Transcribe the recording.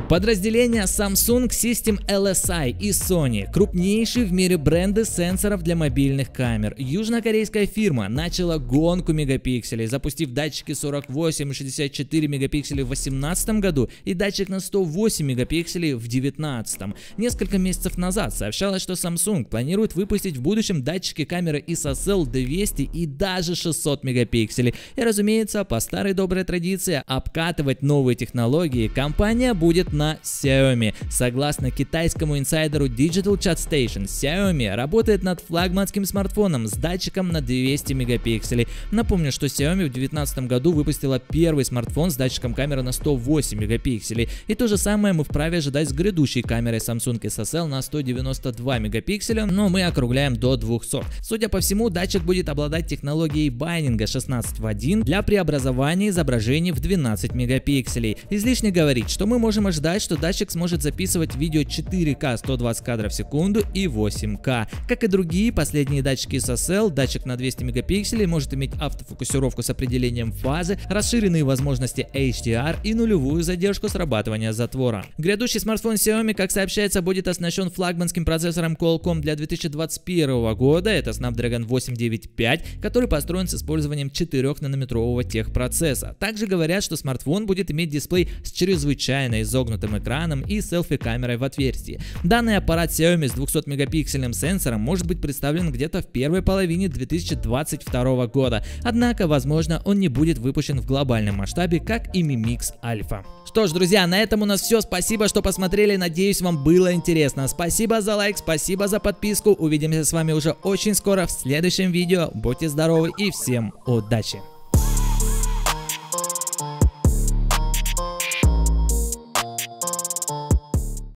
Подразделение Samsung System LSI и Sony, крупнейшие в мире бренды сенсоров для мобильных камер. Южнокорейская фирма начала гонку мегапикселей, запустив датчики 48 и 64 мегапикселей в 2018 году и датчик на 108 мегапикселей в 2019. Несколько месяцев назад сообщалось, что Samsung планирует выпустить в будущем датчики камеры ISOCELL 200 и даже 600 мегапикселей. И разумеется, по старой доброй традиции обкатывать новые технологии компания будет на Xiaomi. Согласно китайскому инсайдеру Digital Chat Station, Xiaomi работает над флагманским смартфоном с датчиком на 200 мегапикселей. Напомню, что Xiaomi в 2019 году выпустила первый смартфон с датчиком камеры на 108 мегапикселей. И то же самое мы вправе ожидать с грядущей камерой Samsung ISOCELL на 192 мегапикселя, но мы округляем до 200. Судя по всему, датчик будет обладать технологией байнинга 16 в 1 для преобразования изображений в 12 мегапикселей. Излишне говорить, что мы можем ожидать, что датчик сможет записывать видео 4К 120 кадров в секунду и 8К. Как и другие последние датчики ISOCELL, датчик на 200 мегапикселей может иметь автофокусировку с определением фазы, расширенные возможности HDR и нулевую задержку срабатывания затвора. Грядущий смартфон Xiaomi, как сообщается, будет оснащен флагманским процессором Qualcomm для 2021 года, это Snapdragon 895, который построен с использованием 4-нанометрового техпроцесса. Также говорят, что смартфон будет иметь дисплей с чрезвычайно изогнутым экраном и селфи-камерой в отверстии. Данный аппарат Xiaomi с 200-мегапиксельным сенсором может быть представлен где-то в первой половине 2022 года, однако, возможно, он не будет выпущен в глобальном масштабе, как и Mi Mix Alpha. Что ж, друзья, на этом у нас все. Спасибо, что посмотрели. Надеюсь, вам было интересно. Спасибо за лайк, спасибо за подписку. Увидимся с вами уже очень скоро в следующем видео. Будьте здоровы и всем удачи!